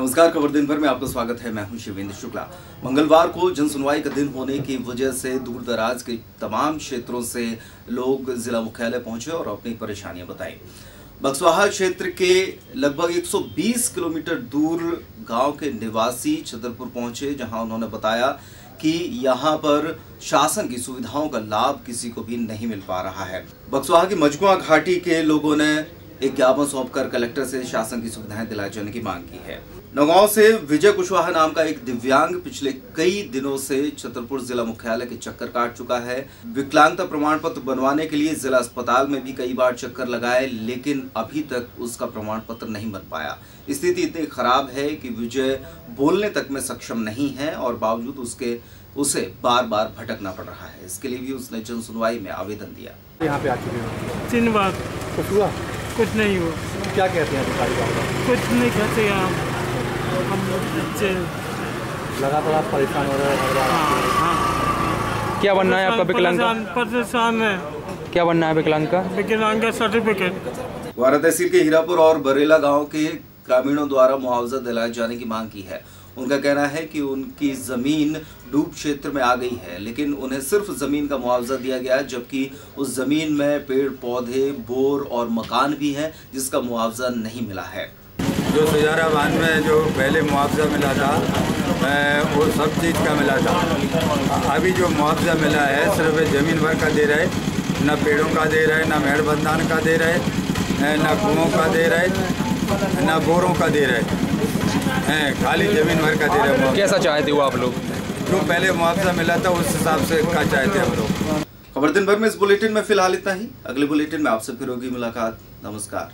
नमस्कार, खबर दिन भर में आपका स्वागत है। मैं हूं शिवेंद्र शुक्ला। मंगलवार को जनसुनवाई का दिन होने की वजह से दूर दराज के तमाम क्षेत्रों से लोग जिला मुख्यालय पहुंचे और अपनी परेशानियां बताई। बक्सवाहा क्षेत्र के लगभग 120 किलोमीटर दूर गांव के निवासी छतरपुर पहुंचे, जहां उन्होंने बताया कि यहां पर शासन की सुविधाओं का लाभ किसी को भी नहीं मिल पा रहा है। बक्सवाहा की मजकुआ घाटी के लोगों ने एक ज्ञापन सौंपकर कलेक्टर से शासन की सुविधाएं दिलाए जाने की मांग की है। नौगांव से विजय कुशवाहा नाम का एक दिव्यांग पिछले कई दिनों से छतरपुर जिला मुख्यालय के चक्कर काट चुका है। विकलांगता प्रमाण पत्र बनवाने के लिए जिला अस्पताल में भी कई बार चक्कर लगाए, लेकिन अभी तक उसका प्रमाण पत्र नहीं बन पाया। स्थिति इतनी खराब है कि विजय बोलने तक में सक्षम नहीं है और बावजूद उसे बार बार भटकना पड़ रहा है। इसके लिए भी उसने जन सुनवाई में आवेदन दिया। यहाँ पे आ चुके हो 3 बार। कुछ हुआ? कुछ नहीं हुआ। क्या कहते हैं अधिकारी? कुछ नहीं कहते हम बच्चे लगातार आप परेशान हो रहे हैं। हाँ। क्या बनना है आपका विकलांग का? परेशान है। क्या बनना है विकलांग का? विकलांग का सर्टिफिकेट। वारा तहसील के हीरापुर और बरेला गांव के ग्रामीणों द्वारा मुआवजा दिलाए जाने की मांग की है। उनका कहना है कि उनकी जमीन डूब क्षेत्र में आ गई है, लेकिन उन्हें सिर्फ जमीन का मुआवजा दिया गया, जबकि उस जमीन में पेड़ पौधे, बोर और मकान भी हैं, जिसका मुआवजा नहीं मिला है। जो सुजाराबाद में जो पहले मुआवजा मिला था वो सब चीज़ का मिला था। अभी जो मुआवजा मिला है सिर्फ ज़मीन भर का दे रहे, न पेड़ों का दे रहे, न मेहरबंदान का दे रहे, न कुओं का दे रहे, न बोरों का दे रहे हैं, खाली ज़मीन भर का दे रहे। कैसा चाहते हो आप लोग? जो पहले मुआवजा मिला था उस हिसाब से का चाहते हम लोग। खबर दिन भर में इस बुलेटिन में फिलहाल इतना ही। अगले बुलेटिन में आपसे फिर होगी मुलाकात। नमस्कार।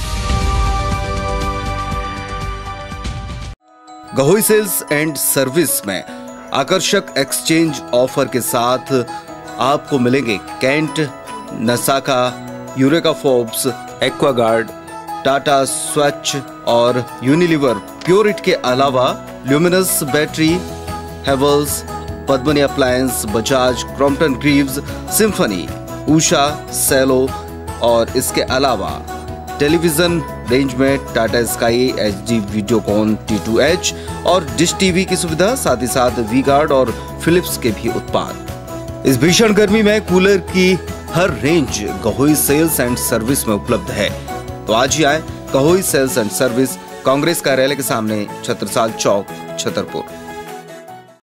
गहोई सेल्स एंड सर्विस में आकर्षक एक्सचेंज ऑफर के साथ आपको मिलेंगे Kent, Nasaka, Eureka Forbes, Aquaguard, Tata Swach और यूनिलीवर प्योरिट के अलावा Luminous battery, Havells, Padmini appliance, Bajaj, Crompton Greaves, Symphony, Usha, Cello और इसके अलावा टेलीविजन रेंज में Tata sky HD Videocon T2H और डिश टीवी की सुविधा, साथ ही साथ वी गार्ड और फिलिप्स के भी उत्पाद। इस भीषण गर्मी में कूलर की हर range Gahoi sales and service में उपलब्ध है। तो आज ही आए Gahoi sales and service, Congress कार्यालय के सामने, छत्रसाल चौक, छतरपुर।